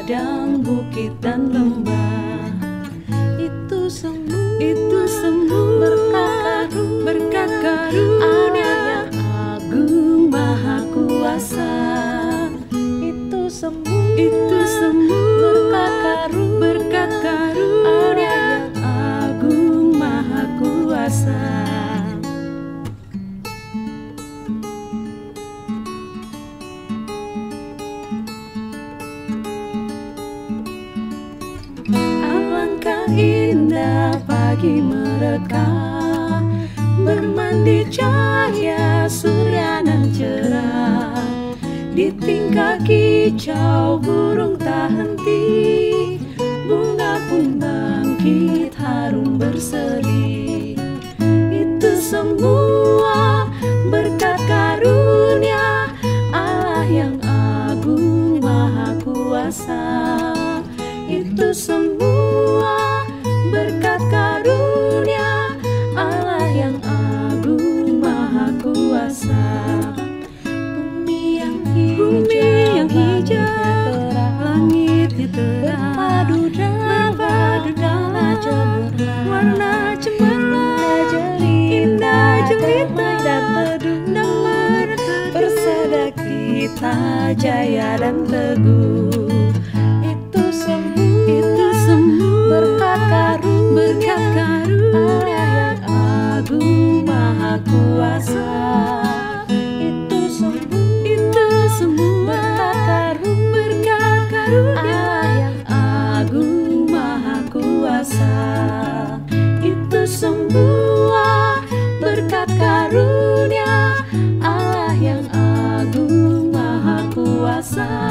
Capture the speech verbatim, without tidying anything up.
padang, bukit dan lembah. Itu semua, itu semua berkat berkat karunia yang agung maha kuasa. Itu semua, itu semua berkat karunia, berkat karunia yang agung maha kuasa. Alangkah indah pagi mereka, bermandi cahaya surya nan cerah. Di tingkah kicau burung tak henti, bunga pun bangkit harum berseri. Itu semua berkat karunia Allah yang agung maha kuasa. Itu semua berkat karunia Allah yang agung maha kuasa. Bumi yang hijau, bumi yang hijau, langitnya terang, berpadu dalam warna cemerlang, indah jelita dan teduh, persada kita jaya dan teguh. Berkat karunia yang agung maha kuasa. Itu semua, itu semua berkat karunia yang agung maha kuasa. Itu semua berkat karunia Allah yang agung maha kuasa.